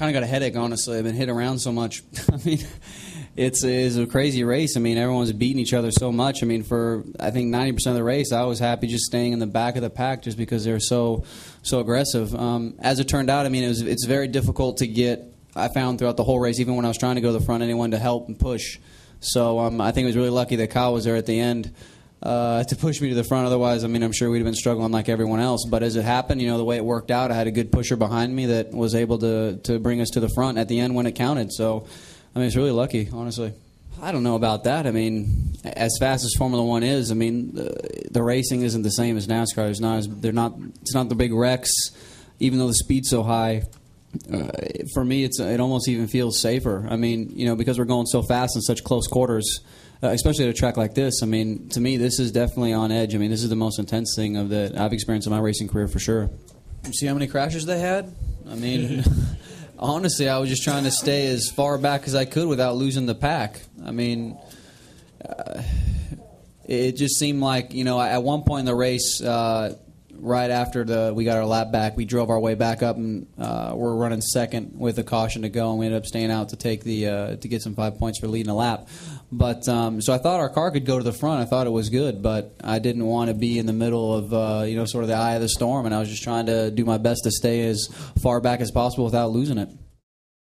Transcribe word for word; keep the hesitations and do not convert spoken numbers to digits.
kind of got a headache, honestly. I've been hit around so much. I mean, it's, it's a crazy race. I mean, everyone's beating each other so much. I mean, for, I think, ninety percent of the race, I was happy just staying in the back of the pack just because they're so so aggressive. Um, as it turned out, I mean, it was, it's very difficult to get, I found throughout the whole race, even when I was trying to go to the front, anyone to help and push. So um, I think it was really lucky that Kyle was there at the end uh, to push me to the front. Otherwise, I mean, I'm sure we'd have been struggling like everyone else. But as it happened, you know, the way it worked out, I had a good pusher behind me that was able to, to bring us to the front at the end when it counted. So, I mean, it's really lucky, honestly. I don't know about that. I mean, as fast as Formula One is, I mean, the, the racing isn't the same as NASCAR. It's not. As, they're not. It's not the big wrecks, even though the speed's so high. Uh, for me, it's it almost even feels safer. I mean, you know, because we're going so fast in such close quarters, uh, especially at a track like this. I mean, to me, this is definitely on edge. I mean, this is the most intense thing of that I've experienced in my racing career for sure. You see how many crashes they had? I mean. Honestly, I was just trying to stay as far back as I could without losing the pack. I mean, uh, it just seemed like, you know, at one point in the race, uh, right after the we got our lap back, we drove our way back up and uh, we're running second with a caution to go, and we ended up staying out to take the uh, to get some five points for leading a lap. But um, so I thought our car could go to the front. I thought it was good, but I didn't want to be in the middle of uh, you know sort of the eye of the storm, and I was just trying to do my best to stay as far back as possible without losing it.